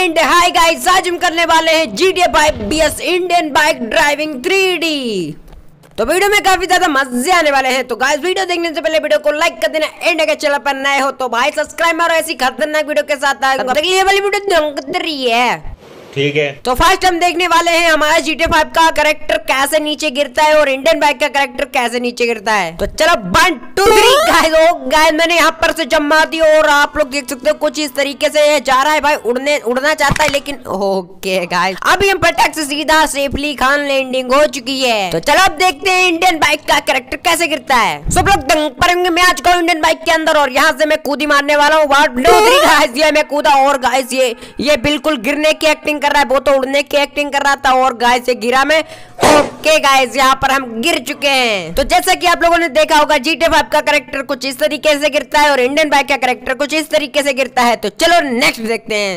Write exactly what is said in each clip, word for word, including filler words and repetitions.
And hi guys, आज हम करने वाले हैं G T A five B S Indian bike driving three D. तो वीडियो में काफी ज्यादा मजे आने वाले हैं। तो गाइस वीडियो देखने से पहले वीडियो को लाइक कर देना एंड अगर चैनल पर नए हो तो भाई सब्सक्राइब मारो। ऐसी खतरनाक वीडियो के साथ आएगा। ये वाली वीडियो है ठीक है। तो फर्स्ट हम देखने वाले हैं हमारा जी टी ए फाइव का कैरेक्टर कैसे नीचे गिरता है और इंडियन बाइक का कैरेक्टर कैसे नीचे गिरता है। तो चलो one two three guys. Oh guys मैंने यहाँ पर से जमा दी और आप लोग देख सकते हो कुछ इस तरीके से जा रहा है भाई। उड़ने उड़ना चाहता है लेकिन ओके गाइस अभी हम पटक से सीधा सेफली खान लैंडिंग हो चुकी है। तो चलो अब देखते हैं इंडियन बाइक का कैरेक्टर कैसे गिरता है। सब लोग दंग पड़ेंगे। मैं आज का इंडियन बाइक के अंदर और यहाँ से मैं कूदी मारने वाला हूँ। वन टू थ्री गाइस ये मैं कूदा और गाइस ये ये बिल्कुल गिरने की एक्टिंग कर रहा है। वो तो उड़ने की एक्टिंग कर रहा था और गाइस ये गिरा मैं। ओके गाइस यहाँ पर हम गिर चुके हैं। तो जैसा कि आप लोगों ने देखा होगा जी टी ए फाइव का कैरेक्टर कुछ इस तरीके से गिरता है और इंडियन बाइक का कैरेक्टर कुछ इस तरीके से गिरता है। तो चलो नेक्स्ट देखते हैं।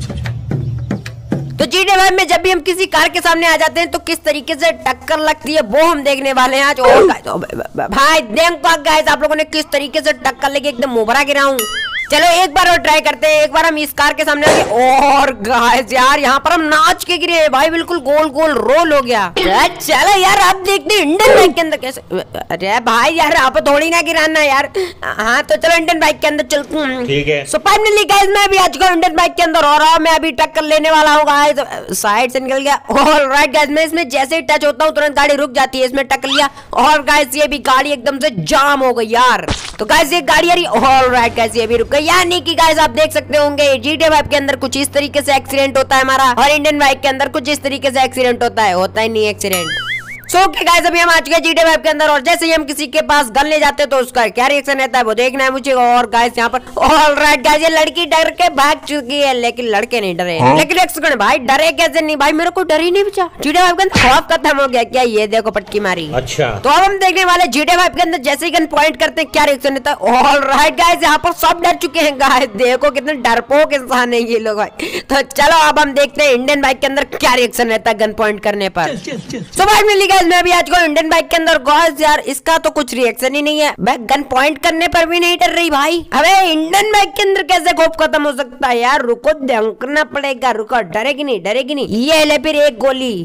तो जी टी ए फाइव में जब भी हम किसी कार के सामने आ जाते हैं तो किस तरीके से टक्कर लगती है वो हम देखने वाले हैं आज। और भाई देखो गाइस आप लोगों ने किस तरीके से टक्कर लेके एकदम उभरा गिरा हूँ। चलो एक बार और ट्राई करते हैं। एक बार हम इस कार के सामने और गाइस यार यहाँ पर हम नाच के गिरे भाई। बिल्कुल गोल गोल रोल हो गया। चलो यार अब देखते हैं इंडियन बाइक के अंदर कैसे। अरे भाई यार आप थोड़ी ना गिराना यार। हाँ तो चलो इंडियन बाइक के अंदर चलते हैं। ठीक है। सो फाइनली गाइस मैं अभी आज का इंडियन बाइक के अंदर हो रहा हूँ। मैं अभी टक्कर लेने वाला हूँ गाइस। साइड से निकल गया। ऑलराइट गाइस मैं इसमें जैसे ही टच होता हूँ तुरंत गाड़ी रुक जाती है। इसमें टक्कर लिया और गाइस ये भी गाड़ी एकदम से जाम हो गई यार। तो गाइस ये गाड़ी यार ऑलराइट गाइस ये भी रुक गई। यानी कि गाइस आप देख सकते होंगे जी टी ए फाइव के अंदर कुछ इस तरीके से एक्सीडेंट होता है हमारा और इंडियन बाइक के अंदर कुछ इस तरीके से एक्सीडेंट होता है। होता ही नहीं एक्सीडेंट। सो ओके गाइस अभी हम आ चुके हैं जी टी ए फाइव के अंदर और जैसे ही हम किसी के पास गन ले जाते हैं तो उसका क्या रिएक्शन रहता है वो देखना है मुझे। और गाइस यहाँ पर ऑलराइट गाइस ये लड़की डर के भाग चुकी है लेकिन लड़के नहीं डरे। हाँ? लेकिन एक सेकंड भाई डरे कैसे नहीं भाई। मेरे को डर ही नहीं बचा। जी टी ए फाइव के अंदर खौफ खत्म हो गया क्या। ये देखो पटकी मारी। अच्छा तो अब हम देखने वाले जी टी ए फाइव के अंदर जैसे ही गन पॉइंट करते हैं क्या रिएक्शन रहता है। ऑलराइट गाइस यहाँ पर सब डर चुके हैं गाइस। देखो कितने डरपोक इंसान है ये लोग भाई। तो चलो अब हम देखते हैं इंडियन बाइक के अंदर क्या रिएक्शन रहता है गन पॉइंट करने पर। सो फाइनली गाइस मैं भी आज को इंडियन बाइक के अंदर गाइस यार इसका तो कुछ रिएक्शन ही नहीं है। मैं गन पॉइंट करने पर भी नहीं डर रही भाई। अबे इंडियन बाइक के अंदर कैसे खौफ खत्म हो सकता है यार। रुको देखना पड़ेगा। रुको डरेगी नहीं डरेगी नहीं। ये ले फिर एक गोली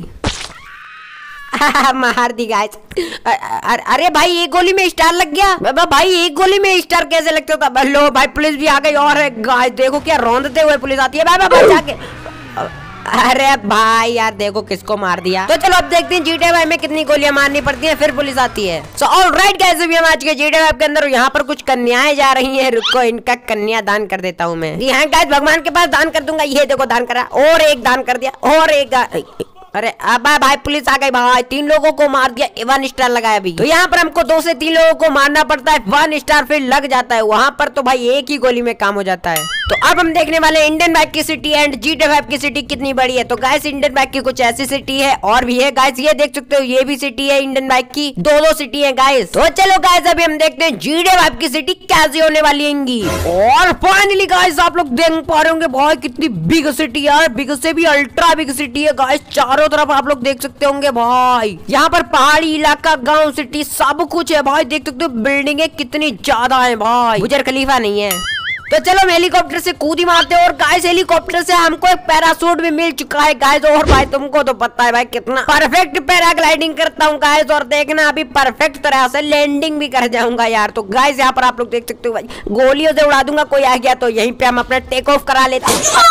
मार दी गाइस। अरे भाई एक गोली में स्टार लग गया। भाई एक गोली में स्टार कैसे लगता था। लो भाई पुलिस भी आ गई और गाइस देखो क्या रौंदते हुए पुलिस आती है। भाई भाई जाके अरे भाई यार देखो किसको मार दिया। तो चलो अब देखते हैं जी टी ए फाइव में कितनी गोलियां मारनी पड़ती हैं फिर पुलिस आती है। सो ऑलराइट गाइस अभी हम आज के जी टी ए फाइव के अंदर यहाँ पर कुछ कन्याएं जा रही हैं। रुको इनका कन्या दान कर देता हूँ मैं। यहाँ गाइस भगवान के पास दान कर दूंगा। ये देखो दान करा और एक दान कर दिया और एक अरे अब भाई पुलिस आ गई भाई। तीन लोगों को मार दिया वन स्टार लगाया अभी। तो यहाँ पर हमको दो से तीन लोगों को मारना पड़ता है। वन स्टार फिर लग जाता है। वहाँ पर तो भाई एक ही गोली में काम हो जाता है। तो अब हम देखने वाले इंडियन बाइक की city and G T A five की सिटी कितनी बड़ी है। तो गाइस इंडियन बाइक की कुछ ऐसी सिटी है और भी है गाइस। ये देख सकते हो ये भी सिटी है इंडियन बाइक की। दो दो सिटी है गाइस। तो चलो गाइस अभी हम देखते हैं जी टी ए फाइव की सिटी कैसी होने वाली है। और फाइनली गाइस आप लोग देख पा रहे होंगे भाई कितनी बिग सिटी है। बिग से भी अल्ट्रा बिग सिटी है गाइस। चारों तरफ आप लोग देख सकते होंगे भाई। यहाँ पर पहाड़ी इलाका गाँव सिटी सब कुछ है भाई। देख सकते हो बिल्डिंगे कितनी ज्यादा है भाई। बुर्ज खलीफा नहीं है। तो चलो हम हेलीकॉप्टर से कूदी मारते हैं और गाइस हेलीकॉप्टर से हमको एक पैराशूट भी मिल चुका है गाइस। और भाई तुमको तो पता है भाई कितना परफेक्ट पैराग्लाइडिंग करता हूँ गाइस। और देखना अभी परफेक्ट तरह से लैंडिंग भी कर जाऊंगा यार। तो गाइस यहाँ पर आप लोग देख सकते हो भाई गोलियों से उड़ा दूंगा। कोई आ गया तो यहीं पे हम अपना टेक ऑफ करा लेते हैं।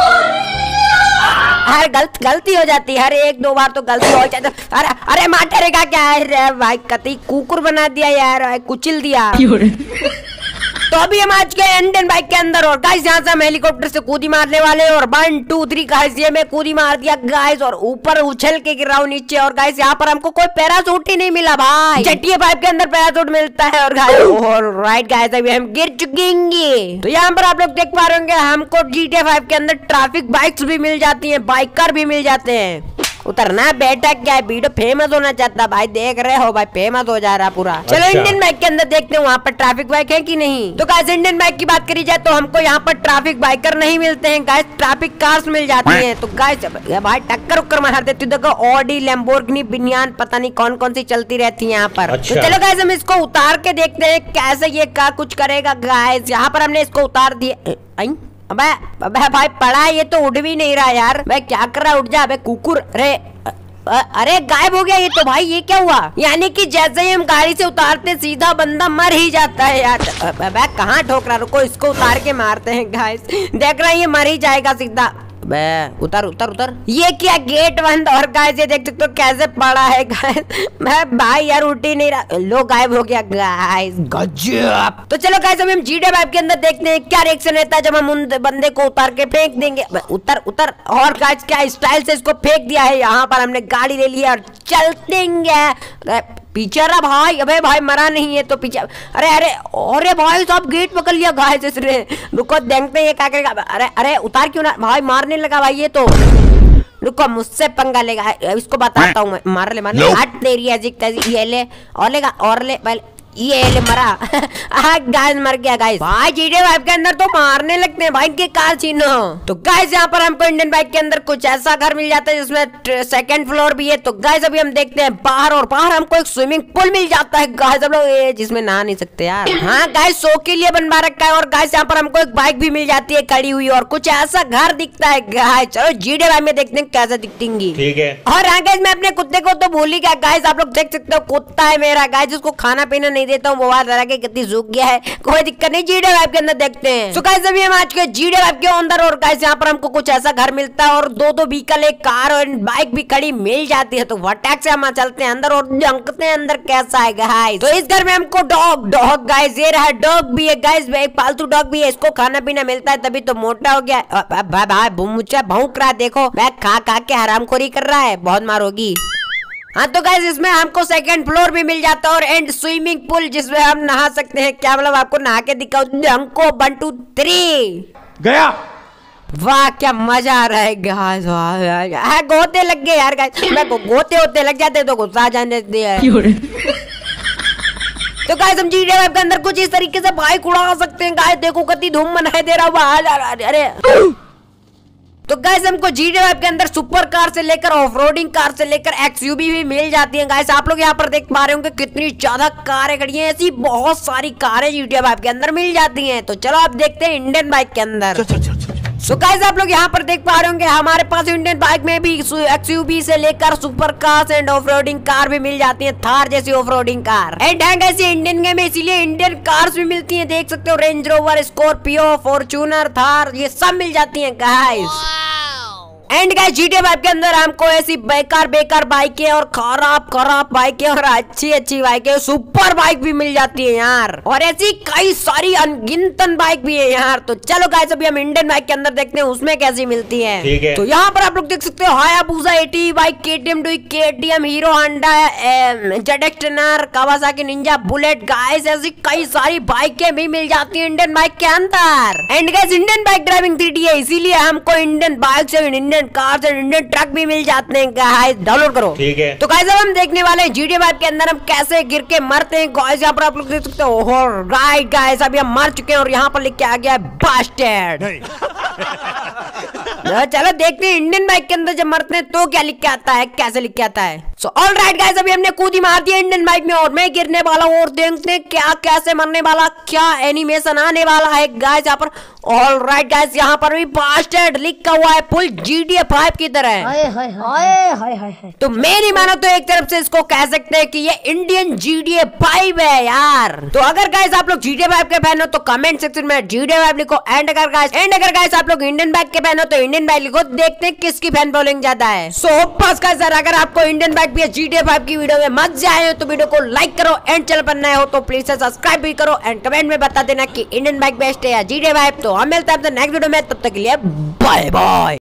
हर गलत गलती हो जाती है। हर एक दो बार तो गलती हो जाती है। अरे अरे माटेरे का क्या है भाई। कतई कुकुर बना दिया यार कुचल दिया। तो अभी हम आज के इंडियन बाइक के अंदर और गाइस यहाँ से हम हेलीकॉप्टर से कूदी मारने वाले और वन टू थ्री गाइस ये मैं कूदी मार दिया गाइस और ऊपर उछल के गिर रहा हूँ नीचे। और गाइस यहाँ पर हमको कोई पैराशूट ही नहीं मिला भाई। जी टी ए फाइव के अंदर पैराशूट मिलता है और गाइस ऑलराइट गाइस अभी हम गिर चुकेंगे। तो यहाँ पर आप लोग देख पा रहे होंगे हमको जी टी ए फाइव के अंदर ट्रैफिक बाइक्स भी मिल जाती है। बाइकर भी मिल जाते हैं। उतरना बेटा क्या है वीडियो फेमस होना चाहता भाई। देख रहे हो भाई फेमस हो जा रहा पूरा। अच्छा। चलो इंडियन बाइक के अंदर देखते हैं वहाँ पर ट्रैफिक बाइक है कि नहीं। तो गाइस इंडियन बाइक की बात करी जाए तो हमको यहाँ पर ट्रैफिक बाइकर नहीं मिलते हैं गाइस। ट्रैफिक कार्स मिल जाती हैं। तो गाइस भाई टक्कर उक्कर मार देती। देखो ऑडी लैम्बोर्गिनी बिनियान पता नहीं कौन कौन सी चलती रहती है यहाँ पर। अच्छा। तो चलो गाइस हम इसको उतार के देखते हैं कैसे ये क्या कुछ करेगा गाइस। यहाँ पर हमने इसको उतार दिया। अबे अबे भाई पड़ा है, ये तो उड़ भी नहीं रहा यार। भाई क्या कर रहा है, उठ जा अबे कुकुर। अरे अरे गायब हो गया ये तो। भाई ये क्या हुआ? यानी कि जैसे ही हम गाड़ी से उतारते सीधा बंदा मर ही जाता है यार। अबे कहाँ ठोक रहा, रुको इसको उतार के मारते हैं गाइस। देख रहा है ये मर ही जाएगा सीधा। बे उतर उतर उतर। ये क्या गेट बंद, और गाइस ये देख सकते हो कैसे पड़ा है गाइस। मैं भाई यार उठ ही नहीं रहा, लो गायब हो गया गाइस, गजब। तो चलो गाइस अभी हम जी टी ए फाइव के अंदर देखते हैं क्या रिएक्शन रहता है जब हम उन बंदे को उतार के फेंक देंगे। उतर उतर। और गाइस क्या स्टाइल से इसको फेंक दिया है। यहाँ पर हमने गाड़ी ले लिया और चलते हैं। पीछे रहा भाई। अबे भाई मरा नहीं है तो पीछे। अरे अरे अरे भाई साहब गेट पकड़ लिया गाइस इसने। रुको देखते हैं ये क्या करेगा। अरे अरे उतार क्यों ना भाई, मारने लगा भाई ये तो। रुको मुझसे पंगा लेगा, इसको बताता हूँ मैं। मार ले मार ले। हट तेरी अजीब तैसी। ये ले और लेगा और ले भाई, ये ले मरा। गाइस मर गया गाइस। भाई जी टी ए फाइव के अंदर तो मारने लगते हैं भाई के कार छीनो। तो गाइस यहाँ पर हमको इंडियन बाइक के अंदर कुछ ऐसा घर मिल जाता है जिसमें सेकंड फ्लोर भी है। तो गाइस अभी हम देखते हैं बाहर, और बाहर हमको एक स्विमिंग पूल मिल जाता है गाइस। हम लोग ये जिसमें नहा नहीं सकते यार। हाँ गाइस शो के लिए बनवा रखा है। और गाइस यहाँ पर हमको एक बाइक भी मिल जाती है खड़ी हुई, और कुछ ऐसा घर दिखता है गाइस। चलो जी टी ए फाइव में देखते हैं कैसे दिखेंगी। ठीक है। और हाँ गाइस मैं अपने कुत्ते को तो भूल ही गया गाइस। आप लोग देख सकते हो कुत्ता है मेरा गाइस, जिसको खाना पीना नहीं देता हूँ, वो बात लगा के कितनी सूख गया है। कोई दिक्कत नहीं, जी टी ए फाइव के अंदर देखते हैं। सो गाइस अभी हम आज के जी टी ए फाइव के अंदर, और गाइस यहाँ पर हमको कुछ ऐसा घर मिलता है, और दो दो व्हीकल, एक कार और बाइक भी खड़ी मिल जाती है। तो वटैक से हम चलते हैं अंदर और देखते हैं अंदर कैसा है गाइस। तो इस घर में हमको डॉग डॉग गाइस, ये रहा डॉग भी है गाइस, एक पालतू डॉग भी है। इसको खाना पीना मिलता है तभी तो मोटा हो गया। भाई मुझे भौंक रहा है, देखो मैं खा खा के हरामखोरी कर रहा है, बहुत मार होगी। हाँ तो गाइस इसमें हमको सेकंड फ्लोर भी मिल जाता है, और एंड स्विमिंग पूल जिसमें हम नहा सकते हैं। क्या मतलब आपको नहा के दिखाओ हमको। वन टू थ्री गया। वाह क्या मजा आ रहा है गाइस। वाह गोते लग गए यार गाइस। मैं गो, गोते होते लग जाते तो गुस्सा जाने दिया। तो गाइस हम जी टी ए फाइव के अंदर कुछ इस तरीके से बाइक उड़ा सकते हैं गाइस। देखो कितनी धूम मनाई दे रहा है। अरे तो गाइस हमको जी टी ए फाइव के अंदर सुपर कार से लेकर ऑफ रोडिंग कार से लेकर एक्स यू वी भी मिल जाती हैं गाइस। आप लोग यहाँ पर देख पा रहे होंगे कितनी ज्यादा कारें खड़ी हैं। ऐसी बहुत सारी कारें जी टी ए फाइव के अंदर मिल जाती हैं। तो चलो आप देखते हैं इंडियन बाइक के अंदर। सो गाइस आप लोग यहाँ पर देख पा रहे होंगे हमारे पास इंडियन बाइक में भी एक्स यू वी से लेकर super cars and off roading car भी मिल जाती है, थार जैसी ऑफ रोडिंग कार। एंड ऐसे इंडियन गेम में इसीलिए इंडियन कार्स भी मिलती हैं। देख सकते हो Range Rover, Scorpio, Fortuner, Thar, ये सब मिल जाती हैं guys. And guys G T A five के अंदर हमको ऐसी बेकार बेकार बाइकें और खराब खराब बाइकें और अच्छी अच्छी बाइकें, सुपर बाइक भी मिल जाती है यार, और ऐसी कई सारी अनगिनतन बाइक भी है यार। तो चलो गाइस अभी हम इंडियन बाइक के अंदर देखते हैं उसमें कैसी मिलती है। ठीक है। तो यहाँ पर आप लोग देख सकते हो हायाबुसा एटी bike, K T M Duke, K T M, Hero Honda, Z X ten R, Kawasaki Ninja, Bullet. Guys ऐसी कई सारी बाइकें भी मिल जाती है इंडियन बाइक के अंदर। And guys Indian bike driving three D है, इसीलिए हमको इंडियन बाइक से Indian cars and Indian truck भी मिल जाते हैं गाइस। डाउनलोड करो। ठीक है। तो गाइस अब हम देखने वाले हैं जी टी ए फाइव के अंदर हम कैसे गिर के मरते हैं गाइस। यहाँ पर आप लोग देख सकते हो। राइट गाइस अभी हम मर चुके हैं, और यहाँ पर लिख के आ गया है बास्टर्ड। चलो देखते हैं इंडियन बाइक के अंदर जब मरते हैं तो क्या लिख के आता है, कैसे लिख के आता है। सो ऑल राइट गाइस अभी हमने कूदी मार दिया इंडियन बाइक में, और मैं गिरने वाला हूँ, और देखते हैं क्या कैसे मरने वाला, क्या एनिमेशन आने वाला है गाइस यहाँ पर। ऑल राइट गाइस यहाँ पर भी बास्टर्ड लिखा हुआ है full G T A five की तरह। हाय हाय हाय हाय हाय। तो मैं नहीं मानो तो एक तरफ से इसको कह सकते हैं कि ये Indian G T A five है यार। तो अगर गाइस आप लोग जी टी ए फाइव के फैन हो तो कमेंट सेक्शन में जी टी ए फाइव लिखो, एंड अगर गाइस एंड अगर गाइस आप लोग इंडियन बाइक के फैन हो तो इंडियन बाइक लिखो। देखते हैं किसकी फैन फॉलोइंग ज्यादा है। सो बस गाइस अगर आपको इंडियन बाइक भी जी टी ए फाइव की वीडियो में मजा आए हो तो वीडियो को लाइक करो, एंड चैनल पर नए हो तो प्लीज सब्सक्राइब भी करो, एंड कमेंट में बता देना कि इंडियन बाइक बेस्ट है या जी टी ए फाइव। तो हम मिलते हैं नेक्स्ट वीडियो में, तब तक के लिए बाय बाय।